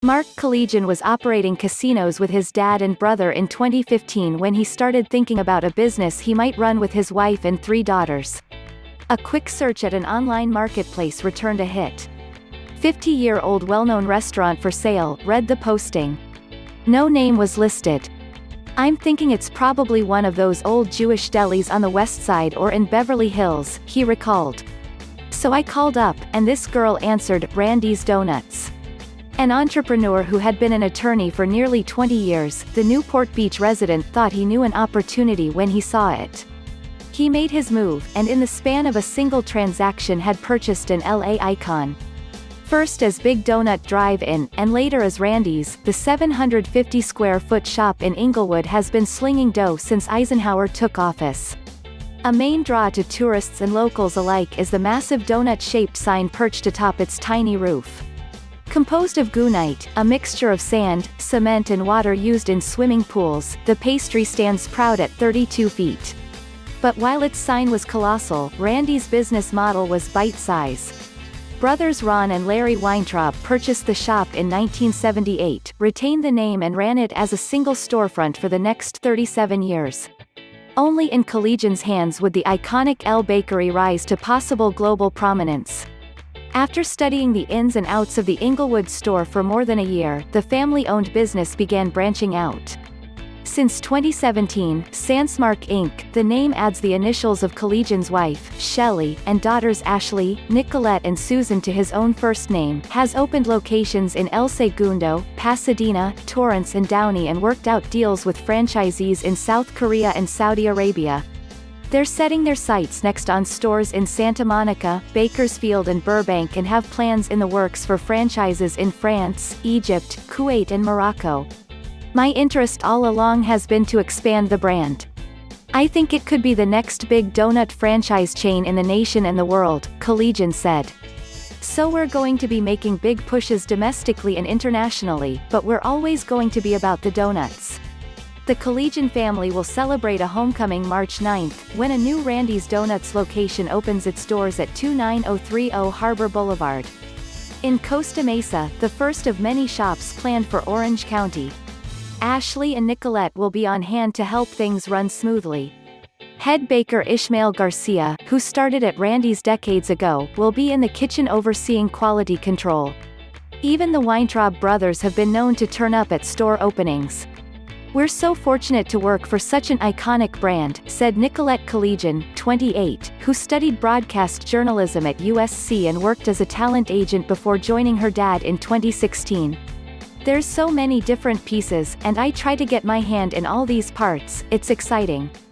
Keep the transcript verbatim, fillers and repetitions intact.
Mark Collegian was operating casinos with his dad and brother in twenty fifteen when he started thinking about a business he might run with his wife and three daughters. A quick search at an online marketplace returned a hit. fifty-year-old well-known restaurant for sale, read the posting. No name was listed. I'm thinking it's probably one of those old Jewish delis on the west side or in Beverly Hills, he recalled. So I called up, and this girl answered, Randy's Donuts. An entrepreneur who had been an attorney for nearly twenty years, the Newport Beach resident thought he knew an opportunity when he saw it. He made his move, and in the span of a single transaction had purchased an L A icon. First as Big Donut Drive-In, and later as Randy's, the seven hundred fifty square foot shop in Inglewood has been slinging dough since Eisenhower took office. A main draw to tourists and locals alike is the massive donut-shaped sign perched atop its tiny roof. Composed of gunite, a mixture of sand, cement and water used in swimming pools, the pastry stands proud at thirty-two feet. But while its sign was colossal, Randy's business model was bite-size. Brothers Ron and Larry Weintraub purchased the shop in nineteen seventy-eight, retained the name and ran it as a single storefront for the next thirty-seven years. Only in Collegian's hands would the iconic L Bakery rise to possible global prominence. After studying the ins and outs of the Inglewood store for more than a year, the family-owned business began branching out. Since twenty seventeen, Sansmark Incorporated, the name adds the initials of Collegian's wife, Shelley, and daughters Ashley, Nicolette and Susan to his own first name, has opened locations in El Segundo, Pasadena, Torrance and Downey and worked out deals with franchisees in South Korea and Saudi Arabia. They're setting their sights next on stores in Santa Monica, Bakersfield and Burbank and have plans in the works for franchises in France, Egypt, Kuwait and Morocco. My interest all along has been to expand the brand. I think it could be the next big donut franchise chain in the nation and the world, Collegian said. So we're going to be making big pushes domestically and internationally, but we're always going to be about the donuts. The Collegian family will celebrate a homecoming March ninth, when a new Randy's Donuts location opens its doors at two nine zero three zero Harbor Boulevard. In Costa Mesa, the first of many shops planned for Orange County. Ashley and Nicolette will be on hand to help things run smoothly. Head baker Ishmael Garcia, who started at Randy's decades ago, will be in the kitchen overseeing quality control. Even the Weintraub brothers have been known to turn up at store openings. We're so fortunate to work for such an iconic brand, said Nicolette Collegian, twenty-eight, who studied broadcast journalism at U S C and worked as a talent agent before joining her dad in twenty sixteen. There's so many different pieces, and I try to get my hand in all these parts, it's exciting.